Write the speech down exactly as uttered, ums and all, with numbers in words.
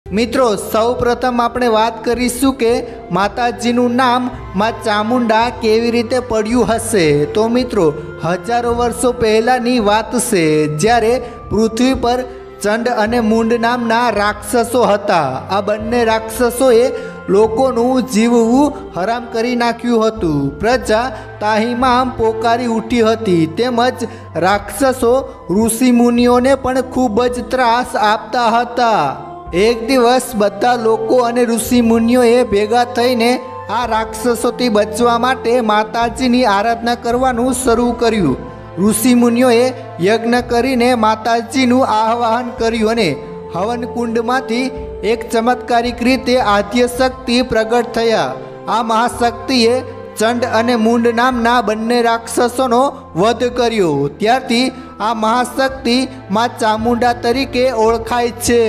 मित्रों सौ प्रथम आपणे वात करीशुं के माताजीनुं नाम मां चामुंडा केवी रीते पड्युं हशे। तो मित्रों हजारों वर्षों पहेलानी वात छे, ज्यारे पृथ्वी पर चंड अने मूंड नामना राक्षसो हता। आ बंने राक्षसोए लोकोनुं जीववुं हराम करी नाख्युं हतुं। प्रजा ताहीमाम पोकारी उठी हती, तेमज राक्षसो ऋषि मुनिओने पण खूब ज त्रास आपता हता। एक दिवस बधा लोको अने ऋषि मुनिओए भेगा थईने आ राक्षसोथी बचवा माटे माताजीनी आराधना करवानुं शरू कर्युं। ऋषि मुनिओए यज्ञ करीने माताजीनुं आह्वान कर्युं अने हवन कुंडमांथी एक चमत्कारिक रीते आद्य शक्ति प्रगट थया। आ महाशक्तिए चंड अने मूंड नामना बंने राक्षसोनो वध कर्यो। त्यारथी आ महाशक्ति मां चामुंडा तरीके ओळखाय छे।